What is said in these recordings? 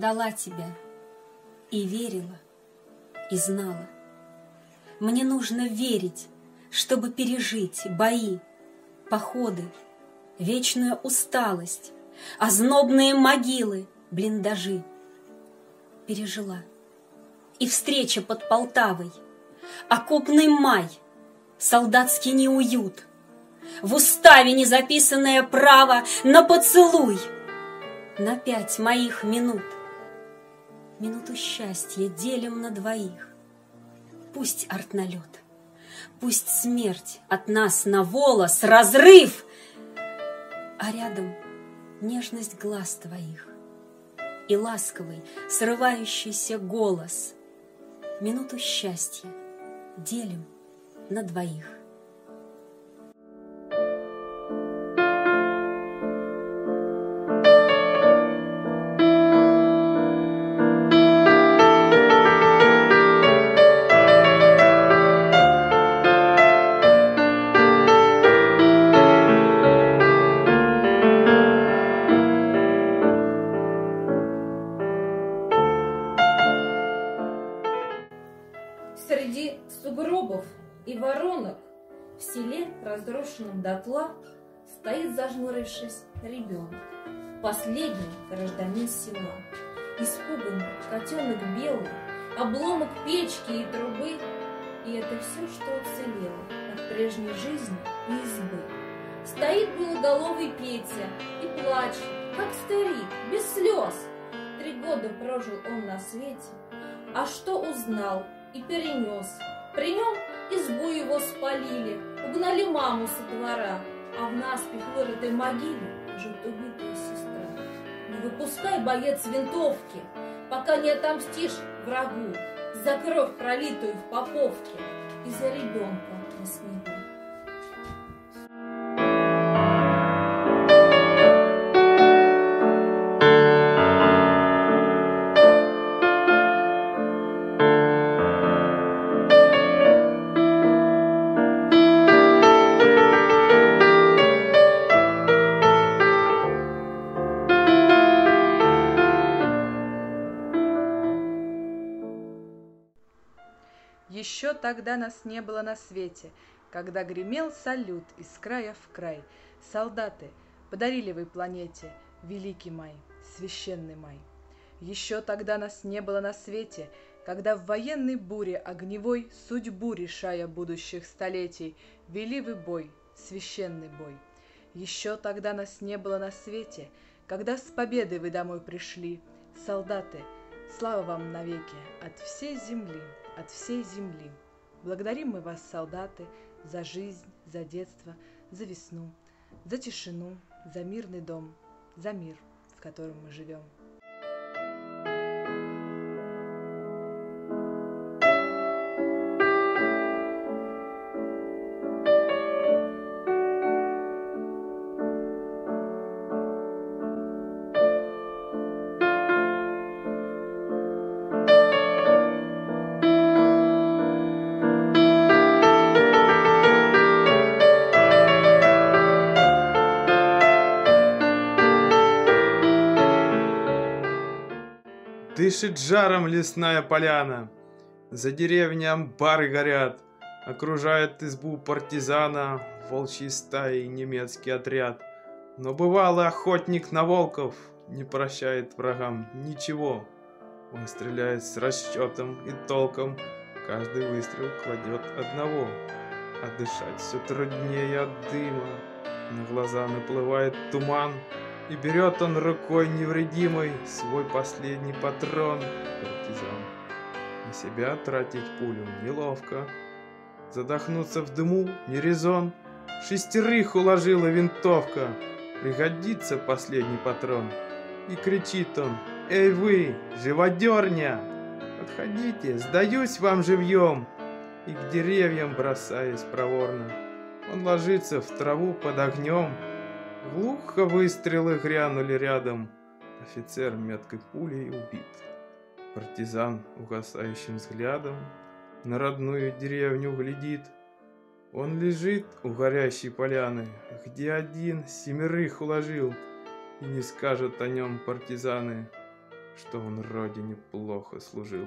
ждала тебя и верила, и знала. Мне нужно верить, чтобы пережить бои, походы, вечную усталость, ознобные могилы, блиндажи. Пережила. И встреча под Полтавой, окопный май, солдатский неуют, в уставе незаписанное право на поцелуй, на 5 моих минут. Минуту счастья делим на двоих. Пусть артналет, пусть смерть от нас на волос, разрыв, а рядом нежность глаз твоих и ласковый, срывающийся голос. Минуту счастья делим на двоих. Среди сугробов и воронок в селе, разрушенном дотла, стоит, зажмурившись, ребенок, последний гражданин села. Испуганный котенок белый, обломок печки и трубы, и это все, что уцелело от прежней жизни и избы. Стоит белоголовый Петя и плачет, как старик, без слез. 3 года прожил он на свете, а что узнал и перенес. При нем избу его спалили, угнали маму со двора, а в наспех вырытой могиле лежит убитая сестра. Не выпускай, боец, винтовки, пока не отомстишь врагу за кровь, пролитую в Поповке, и за ребенка на снегу. Еще тогда нас не было на свете, когда гремел салют из края в край. Солдаты, подарили вы планете великий май, священный май. Еще тогда нас не было на свете, когда в военной буре огневой, судьбу решая будущих столетий, вели вы бой, священный бой. Еще тогда нас не было на свете, когда с победой вы домой пришли. Солдаты, слава вам навеки от всей земли. От всей земли. Благодарим мы вас, солдаты, за жизнь, за детство, за весну, за тишину, за мирный дом, за мир, в котором мы живем. Дышит жаром лесная поляна, за деревней амбары горят, окружает избу партизана волчьей стаи немецкий отряд. Но бывалый охотник на волков не прощает врагам ничего. Он стреляет с расчетом и толком, каждый выстрел кладет одного. А дышать все труднее от дыма, на глаза наплывает туман. И берет он рукой невредимой свой последний патрон, партизан. На себя тратить пулю неловко, задохнуться в дыму не резон. 6 уложила винтовка, пригодится последний патрон. И кричит он: «Эй вы, живодерня, подходите, сдаюсь вам живьем!» И к деревьям бросаясь проворно, он ложится в траву под огнем. Глухо выстрелы грянули рядом, офицер меткой пулей убит. Партизан угасающим взглядом на родную деревню глядит. Он лежит у горящей поляны, где один 7 уложил, и не скажут о нем партизаны, что он родине плохо служил.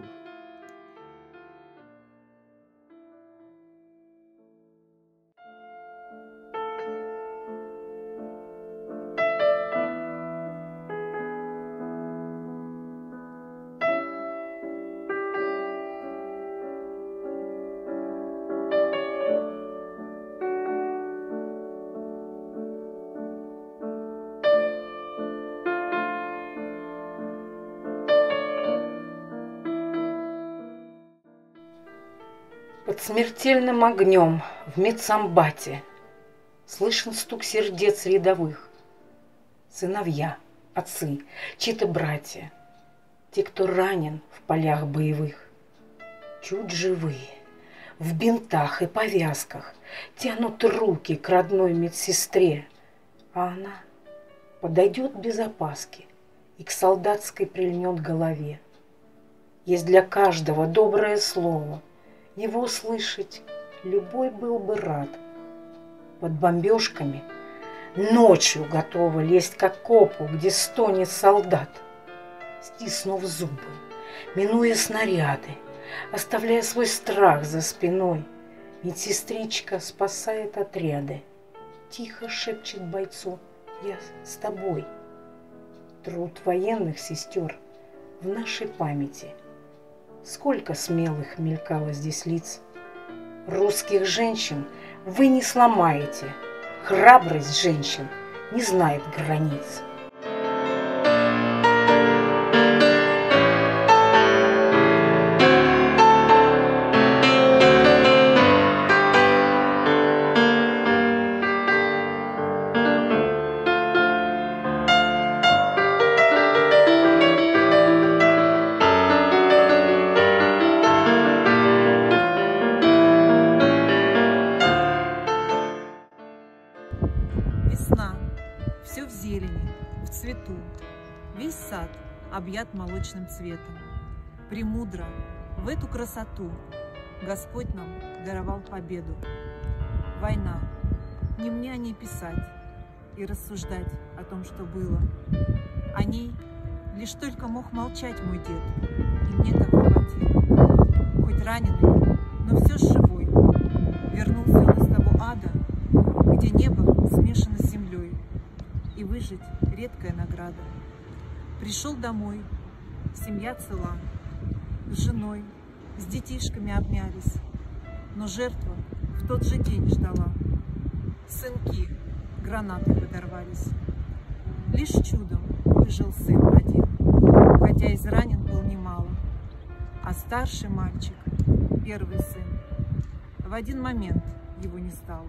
Под смертельным огнем в медсамбате слышен стук сердец рядовых. Сыновья, отцы, чьи-то братья, те, кто ранен в полях боевых, чуть живые, в бинтах и повязках, тянут руки к родной медсестре, а она подойдет без опаски и к солдатской прильнет голове. Есть для каждого доброе слово, его слышать любой был бы рад. Под бомбежками ночью готова лезть к окопу, где стонет солдат. Стиснув зубы, минуя снаряды, оставляя свой страх за спиной, медсестричка спасает отряды. Тихо шепчет бойцу: «Я с тобой». Труд военных сестер в нашей памяти. Сколько смелых мелькало здесь лиц. Русских женщин вы не сломаете. Храбрость женщин не знает границ. Весна, все в зелени, в цвету, весь сад объят молочным цветом. Премудро в эту красоту Господь нам даровал победу. Война, не мне о ней писать и рассуждать о том, что было. О ней лишь только мог молчать мой дед, и мне так хватило. Хоть раненый, но все ж живой, вернулся он из того ада, где небо смешано с землей, и выжить редкая награда. Пришел домой, семья цела, с женой, с детишками обнялись, но жертва в тот же день ждала. Сынки гранатой подорвались. Лишь чудом выжил сын один, хотя изранен был немало, а старший мальчик, первый сын, в один момент его не стало.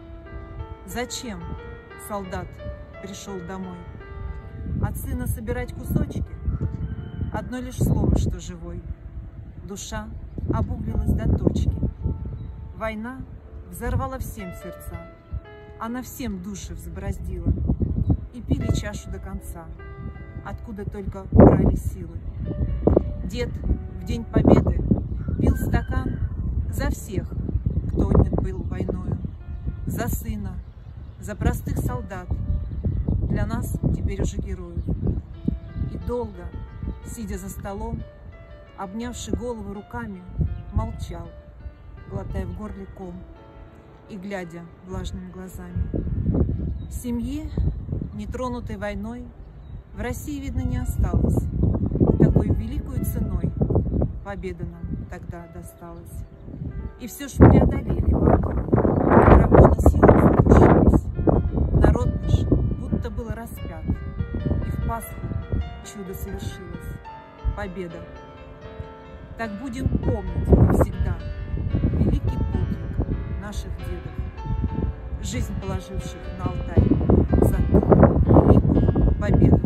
Зачем солдат пришел домой? От сына собирать кусочки? Одно лишь слово, что живой. Душа обуглилась до точки. Война взорвала всем сердца. Она всем души взбороздила. И пили чашу до конца, откуда только брали силы. Дед в день победы пил стакан за всех, кто отнят был войною. За сына, за простых солдат, для нас теперь уже героев. И долго, сидя за столом, обнявши голову руками, молчал, глотая в горле ком и глядя влажными глазами. Семьи, нетронутой войной, в России, видно, не осталось. Такой великой ценой победа нам тогда досталась. И все ж преодолели войну. Драконы силой заглушились. Народ наш будто был распят. И в Пасху чудо совершилось. Победа. Так будем помнить навсегда великий подвиг наших дедов, жизнь положивших на алтарь за ту великую победу.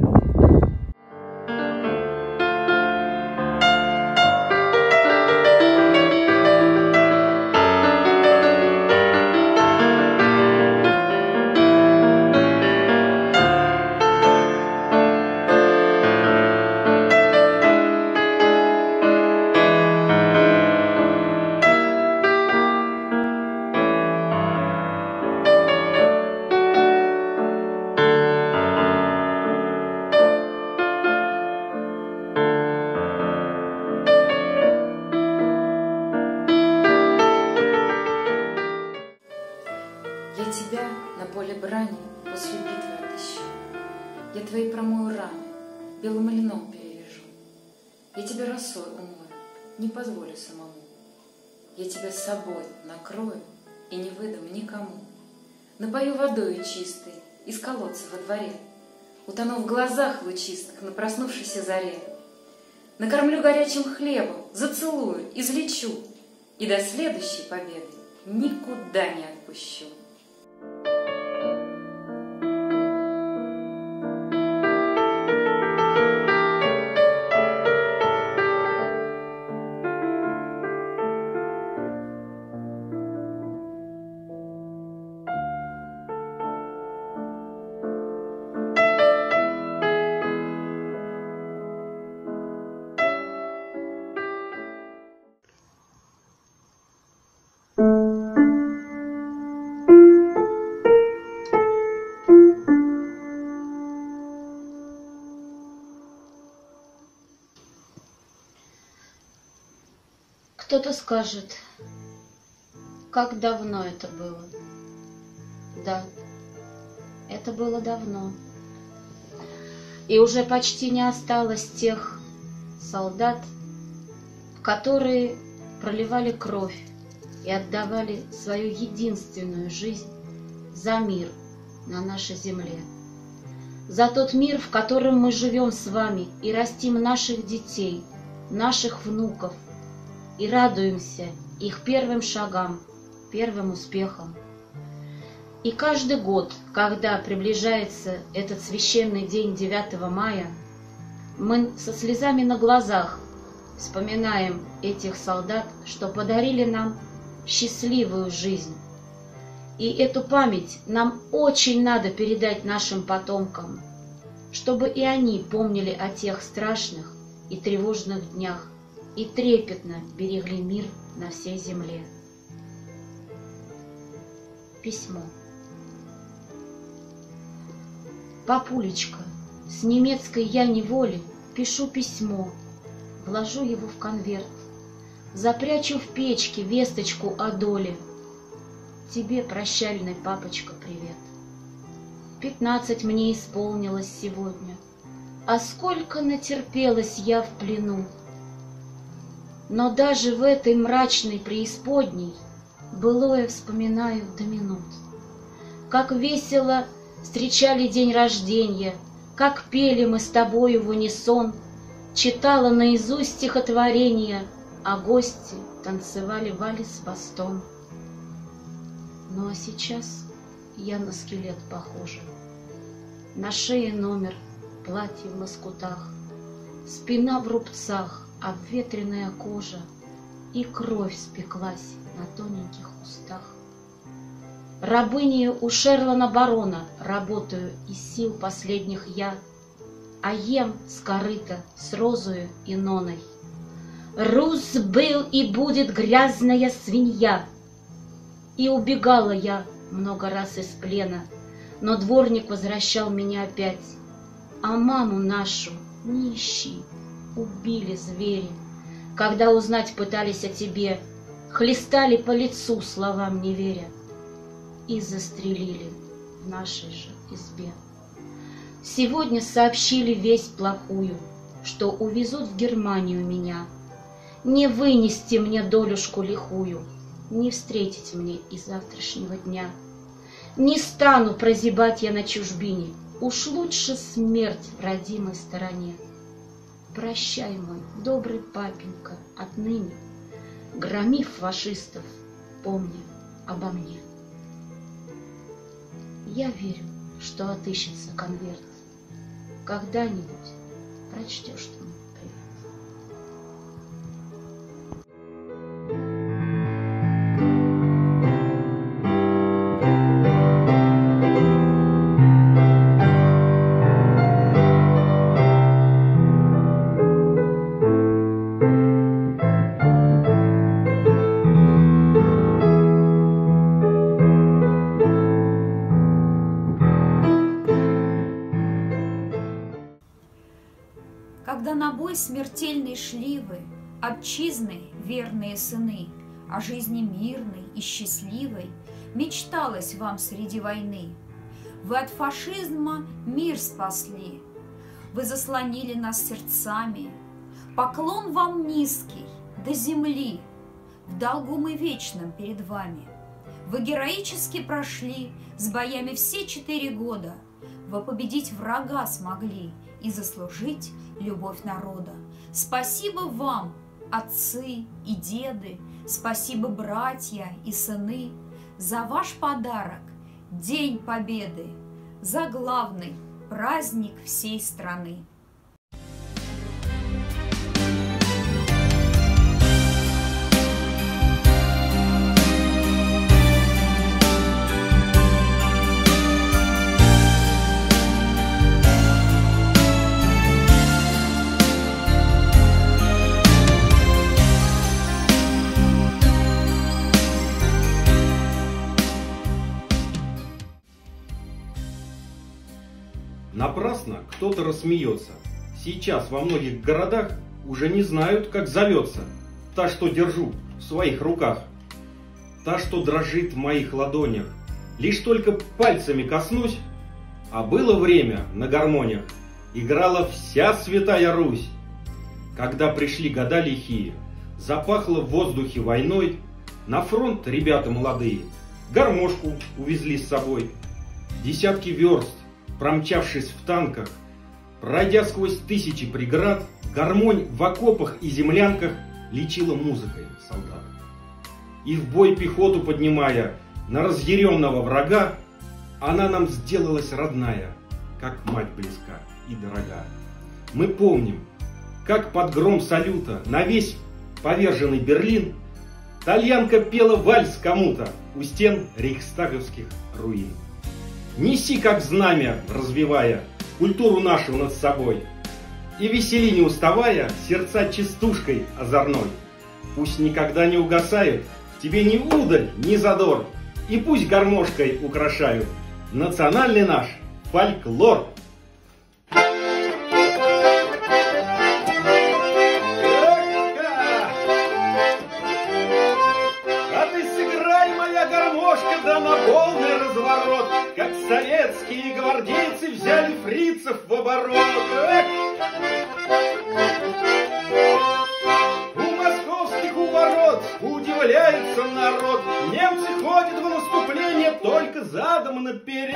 твои промою раны, белым льном перевяжу. Я тебя росой умою, не позволю самому. Я тебя с собой накрою и не выдам никому. Напою водою чистой из колодца во дворе, утону в глазах лучистых на проснувшейся заре. Накормлю горячим хлебом, зацелую, излечу, и до следующей победы никуда не отпущу. Кто-то скажет, как давно это было. Да, это было давно. И уже почти не осталось тех солдат, которые проливали кровь и отдавали свою единственную жизнь за мир на нашей земле. За тот мир, в котором мы живем с вами и растим наших детей, наших внуков, и радуемся их первым шагам, первым успехам. И каждый год, когда приближается этот священный день 9 мая, мы со слезами на глазах вспоминаем этих солдат, что подарили нам счастливую жизнь. И эту память нам очень надо передать нашим потомкам, чтобы и они помнили о тех страшных и тревожных днях, и трепетно берегли мир на всей земле. Письмо. Папулечка, с немецкой я неволи пишу письмо, вложу его в конверт, запрячу в печке весточку о доле. Тебе, прощальный папочка, привет. 15 мне исполнилось сегодня, а сколько натерпелась я в плену. Но даже в этой мрачной преисподней былое вспоминаю до минут. Как весело встречали день рождения, как пели мы с тобою в унисон, читала наизусть стихотворения, а гости танцевали вальс с бастом. Ну а сейчас я на скелет похожа. На шее номер, платье в лоскутах, спина в рубцах, обветренная кожа, и кровь спеклась на тоненьких устах. Рабынею у Шерлана барона работаю из сил последних я, а ем с корыта с розою и ноной. Рус был и будет грязная свинья. И убегала я много раз из плена, но дворник возвращал меня опять. А маму нашу не ищи, убили звери. Когда узнать пытались о тебе, хлестали по лицу, словам не веря, и застрелили в нашей же избе. Сегодня сообщили весть плохую, что увезут в Германию меня. Не вынести мне долюшку лихую, не встретить мне и завтрашнего дня. Не стану прозябать я на чужбине, уж лучше смерть в родимой стороне. Прощай, мой добрый папенька, отныне, громив фашистов, помни обо мне. Я верю, что отыщется конверт. Когда-нибудь прочтешь ты мне привет. Когда на бой смертельный шли вы, отчизны верные сыны, о жизни мирной и счастливой мечталось вам среди войны. Вы от фашизма мир спасли, вы заслонили нас сердцами. Поклон вам низкий до земли, в долгу мы вечном перед вами. Вы героически прошли с боями все 4 года. Вы победить врага смогли и заслужить любовь народа. Спасибо вам, отцы и деды, спасибо, братья и сыны, за ваш подарок, День Победы, за главный праздник всей страны. Напрасно кто-то рассмеется. Сейчас во многих городах уже не знают, как зовется та, что держу в своих руках. Та, что дрожит в моих ладонях. Лишь только пальцами коснусь, а было время на гармониях, играла вся святая Русь. Когда пришли года лихие, запахло в воздухе войной, на фронт ребята молодые гармошку увезли с собой. Десятки верст, промчавшись в танках, пройдя сквозь тысячи преград, гармонь в окопах и землянках лечила музыкой солдат. И в бой пехоту поднимая на разъяренного врага, она нам сделалась родная, как мать близка и дорога. Мы помним, как под гром салюта на весь поверженный Берлин тальянка пела вальс кому-то у стен рейхстаговских руин. Неси, как знамя, развивая культуру нашу над собой, и весели, не уставая, сердца частушкой озорной. Пусть никогда не угасают в тебе ни удаль, ни задор, и пусть гармошкой украшают национальный наш фольклор. Как советские гвардейцы взяли фрицев в оборот. У московских у ворот удивляется народ. Немцы ходят в наступление только задом наперед.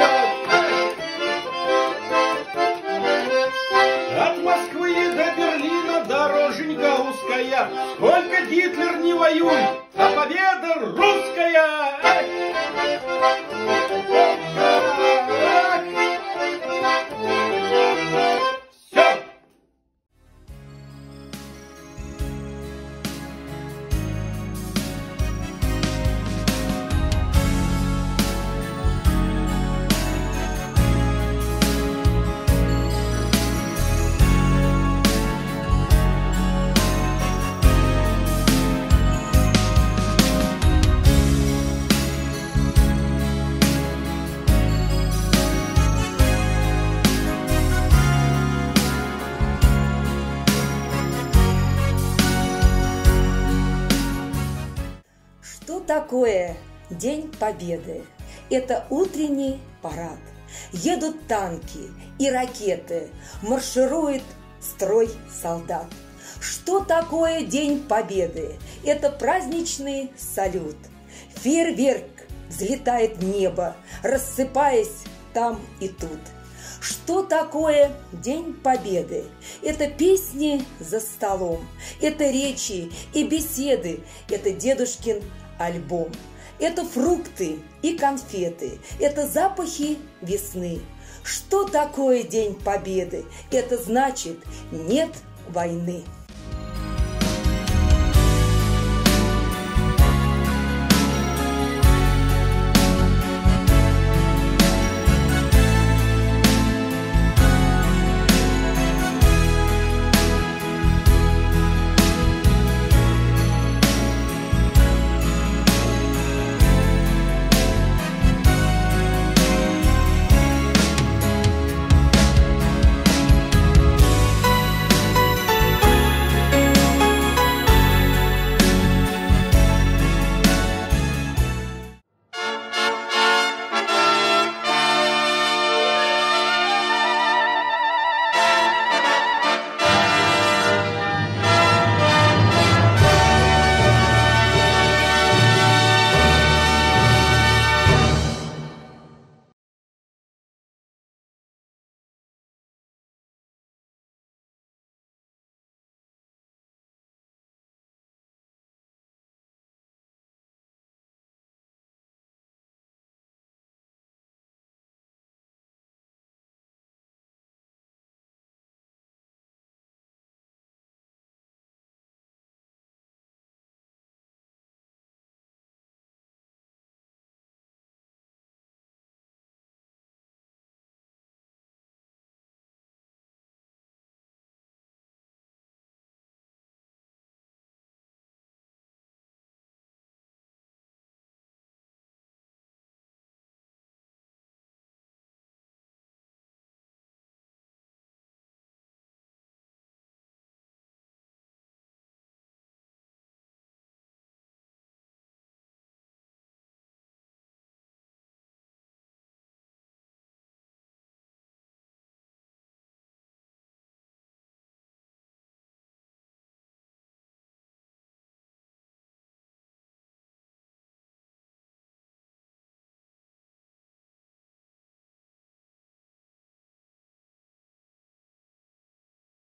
От Москвы до Берлина дороженька узкая. Сколько Гитлер не воюет, а победа русская. Что такое День Победы? Это утренний парад. Едут танки и ракеты, марширует строй солдат. Что такое День Победы? Это праздничный салют. Фейерверк взлетает в небо, рассыпаясь там и тут. Что такое День Победы? Это песни за столом, это речи и беседы, это дедушкин альбом. Это фрукты и конфеты, это запахи весны. Что такое День Победы? Это значит нет войны.